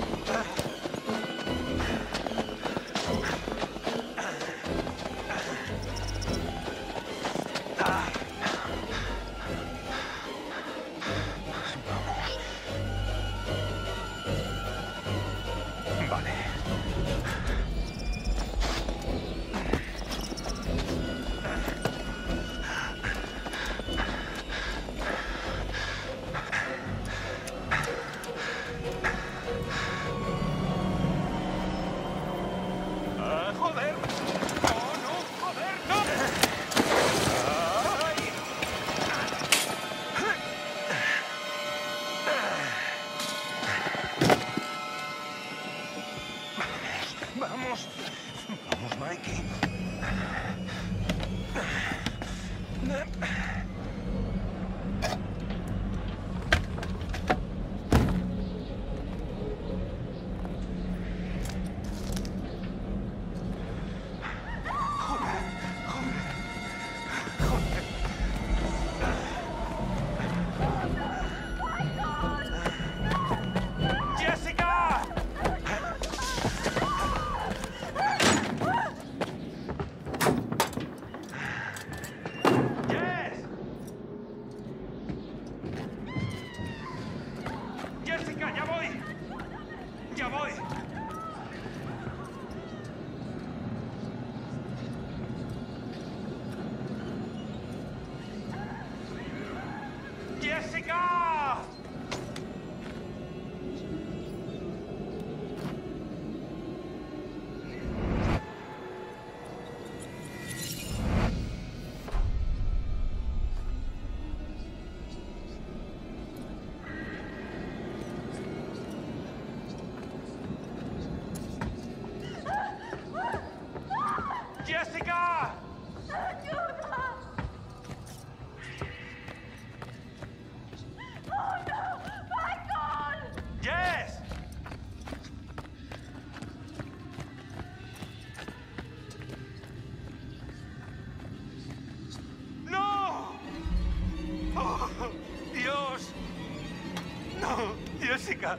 Jessica.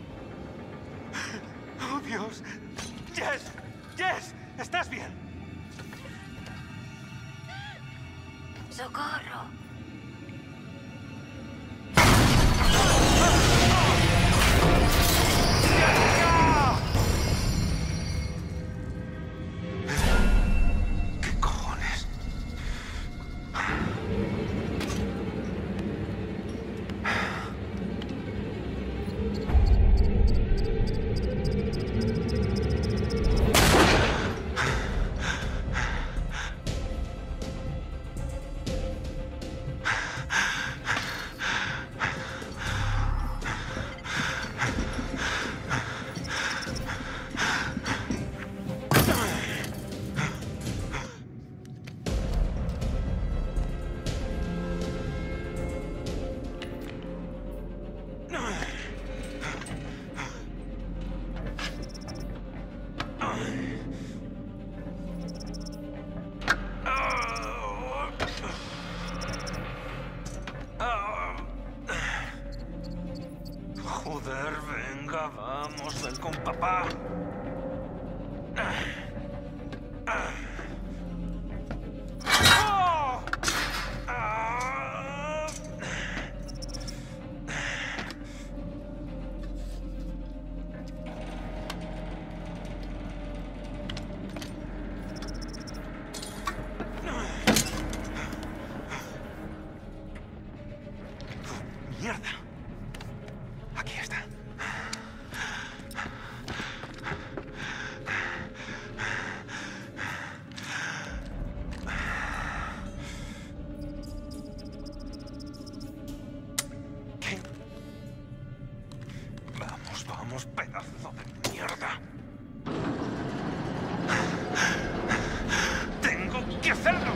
Oh, Dios. Jess. Jess. ¿Estás bien? ¡Socorro! ¿Qué cojones? Joder, venga, vamos, ven con papá. Mierda. Aquí está. ¿Qué? Vamos, vamos, pedazo de mierda. Tengo que hacerlo.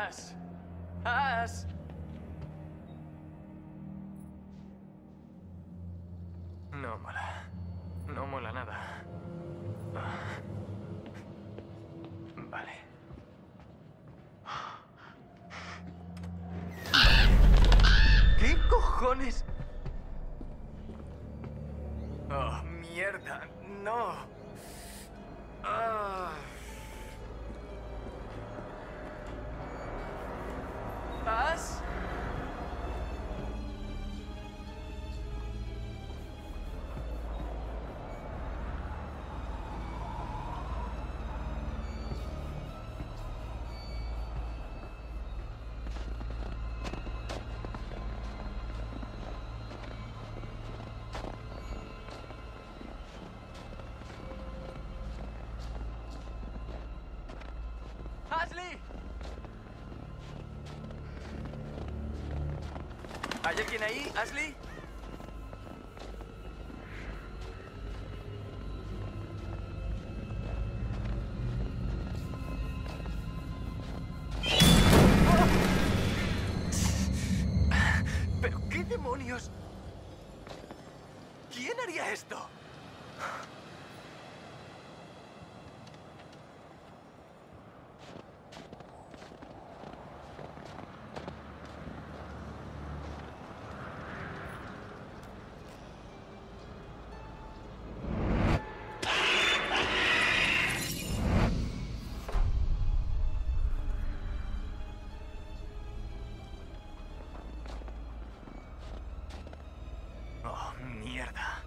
Ash. Ash. No mola. No mola nada. Vale. ¿Qué cojones? Oh, mierda. No. ¿Ash? ¡Ashley! ¿Hay alguien ahí, Ashley? ¿Pero qué demonios? ¿Quién haría esto? Oh, mierda.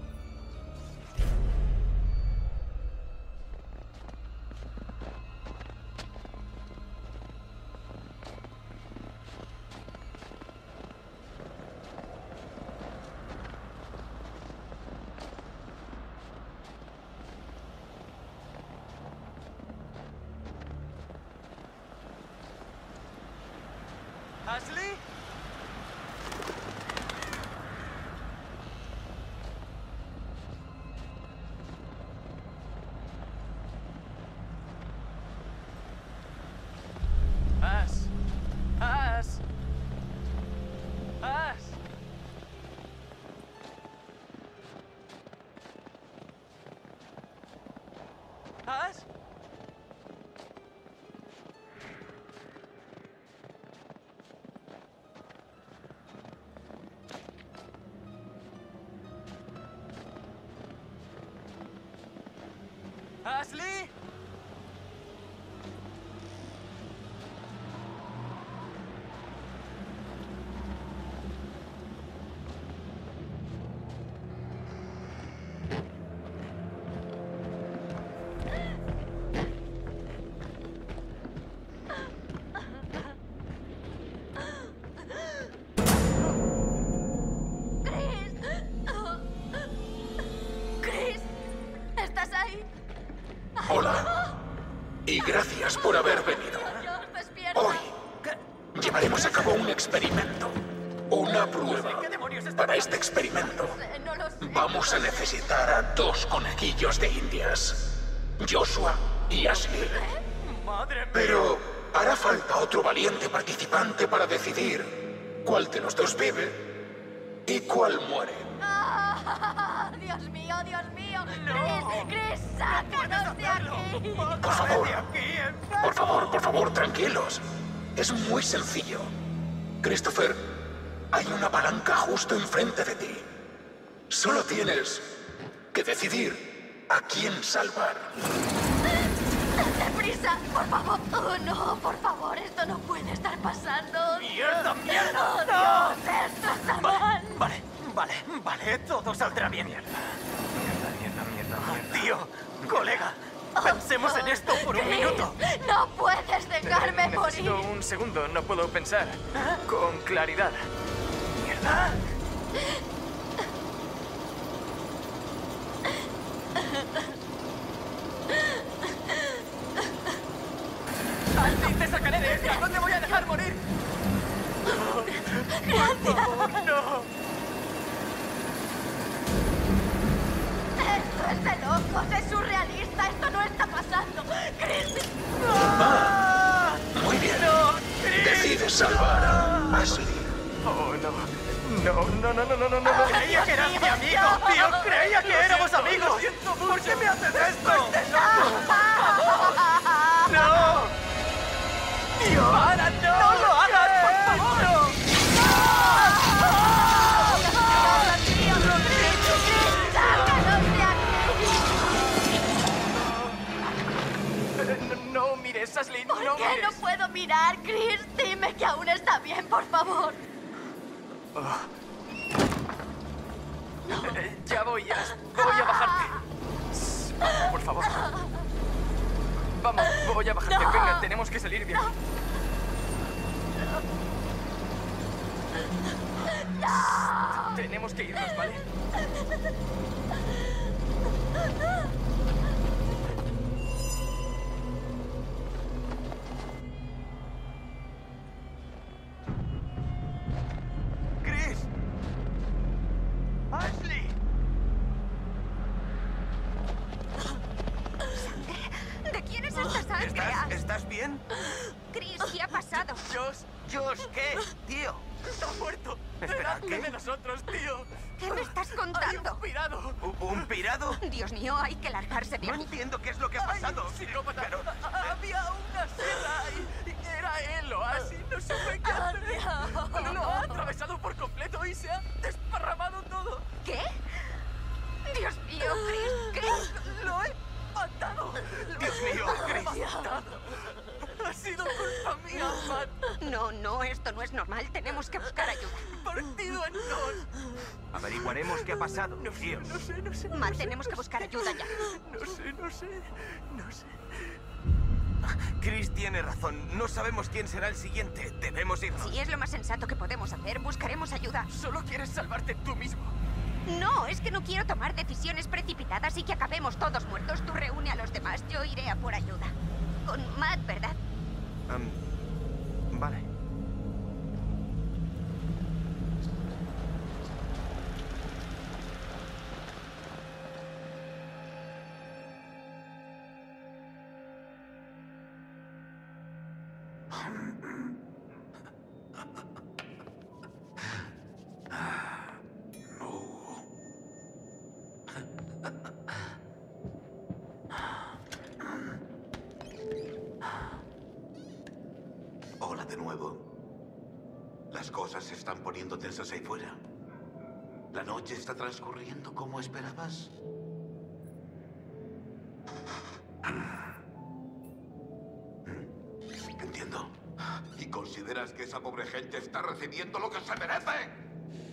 ¿Ashley? Ash. Ash. Ash. Ash. Ashley. Chris, ¿estás ahí? Hola. Y gracias por haber venido. Dios, despierta. Hoy llevaremos a cabo un experimento. Una prueba. Para este experimento No lo sé. vamos a necesitar a 2 conejillos de indias. Joshua y Ashley. Madre mía. Pero hará falta otro valiente participante para decidir cuál de los 2 vive y cuál muere. Ah, Dios mío, Dios mío. Chris, sácanos de aquí. Por favor. Por favor, tranquilos. Es muy sencillo. Christopher, hay una palanca justo enfrente de ti. Solo tienes que decidir a quién salvar. ¡Deprisa! ¡Por favor! ¡Oh, no! ¡Por favor! Esto no puede estar pasando. ¡Mierda, mierda! ¡Oh, Dios! ¡Esto está mal! Vale, todo saldrá bien. Mierda. Tío, colega, pensemos en esto por un Chris, minuto. ¡No puedes dejarme Necesito morir! un segundo, no puedo pensar con claridad. Mierda. Ashley, te sacaré de esta. No te voy a dejar morir. ¡Gracias! No. ¡Esto es de locos! ¡Es surrealista! ¡Esto no está pasando! ¡Chris! Muy bien. No. Decides salvar a Ashley. Oh, no. No. Creía que eras mi amigo, tío. Creía que éramos amigos. ¿Por qué me haces esto? ¡No! ¡Tío! ¡Para, no lo hagas, por favor! ¡No! No mires, Ashley, no ¿Por mires. qué no puedo mirar, Chris? Dime que aún está bien, por favor. Ya voy a bajarte. Por favor. Vamos, voy a bajarte. No. Venga, tenemos que salir de aquí. Tenemos que irnos, ¿vale? ¡Chris! ¡Ashley! ¿De quién es esta sangre? ¿Estás bien? Chris, ¿qué ha pasado? Josh, ¿qué? Tío. Está muerto. Espera, Delante ¿qué? de nosotros, tío. ¿Qué me estás Hay contando? un pirado. ¿Un pirado? Dios mío, hay que largarse de No aquí. entiendo qué es lo que ha pasado. Psicópata. Pero, Había una sierra y era él o así. No supe qué hacer. Lo ha atravesado por completo y se ha desparramado todo. ¿Qué? Dios mío, Chris, ¿qué? Lo he matado. Dios mío, Chris. Ha sido culpa mía, Matt. No, esto no es normal. Tenemos que buscar ayuda. Partido en dos. Averiguaremos qué ha pasado, tío. No sé. Matt, tenemos que buscar ayuda ya. No sé. Chris tiene razón. No sabemos quién será el siguiente. Debemos irnos. Si es lo más sensato que podemos hacer, buscaremos ayuda. Solo quieres salvarte tú mismo. No, es que no quiero tomar decisiones precipitadas y que acabemos todos muertos. Tú reúne a los demás, yo iré a por ayuda. Con Matt, ¿verdad? Vale. Hola de nuevo. Las cosas se están poniendo tensas ahí fuera. ¿La noche está transcurriendo como esperabas? Entiendo. ¿Y consideras que esa pobre gente está recibiendo lo que se merece?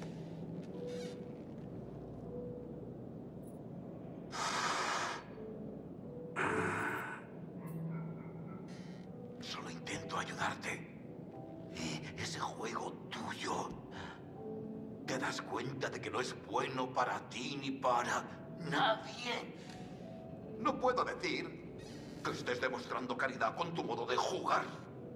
Solo intento ayudarte. Ese juego tuyo. ¿Te das cuenta de que no es bueno para ti ni para nadie? No puedo decir que estés demostrando caridad con tu modo de jugar.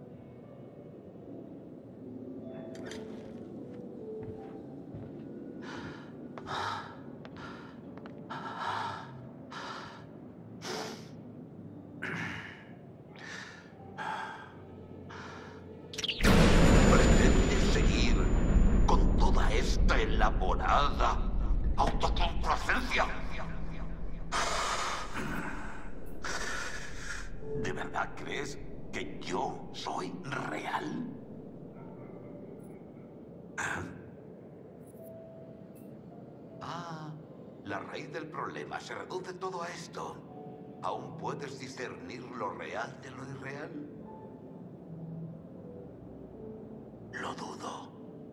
¿Pretendes seguir con toda esta elaborada autocomplacencia? ¿De verdad crees que yo soy real? Ah, la raíz del problema se reduce todo a esto. ¿Aún puedes discernir lo real de lo irreal? Lo dudo.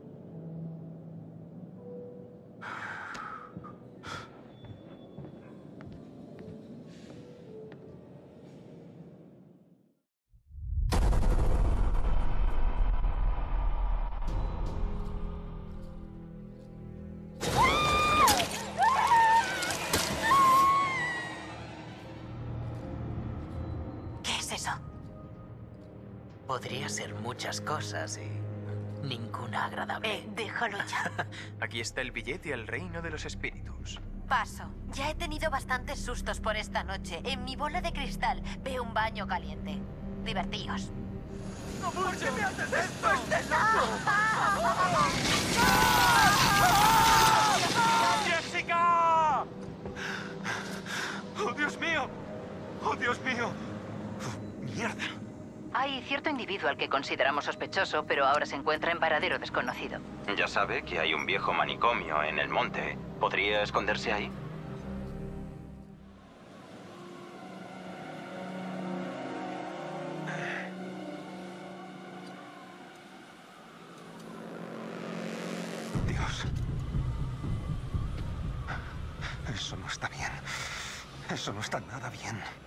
¿Qué es eso? Podría ser muchas cosas y ninguna agradable. Déjalo ya. Aquí está el billete al reino de los espíritus. Paso. Ya he tenido bastantes sustos por esta noche. En mi bola de cristal veo un baño caliente. Divertíos. ¿Por qué me haces esto? ¡Es de loco! ¡Jessica! ¡Oh, Dios mío! ¡Oh, Dios mío! ¡Mierda! Hay cierto individuo al que consideramos sospechoso, pero ahora se encuentra en paradero desconocido. Ya sabe que hay un viejo manicomio en el monte. ¿Podría esconderse ahí? Dios. Eso no está bien. Eso no está nada bien.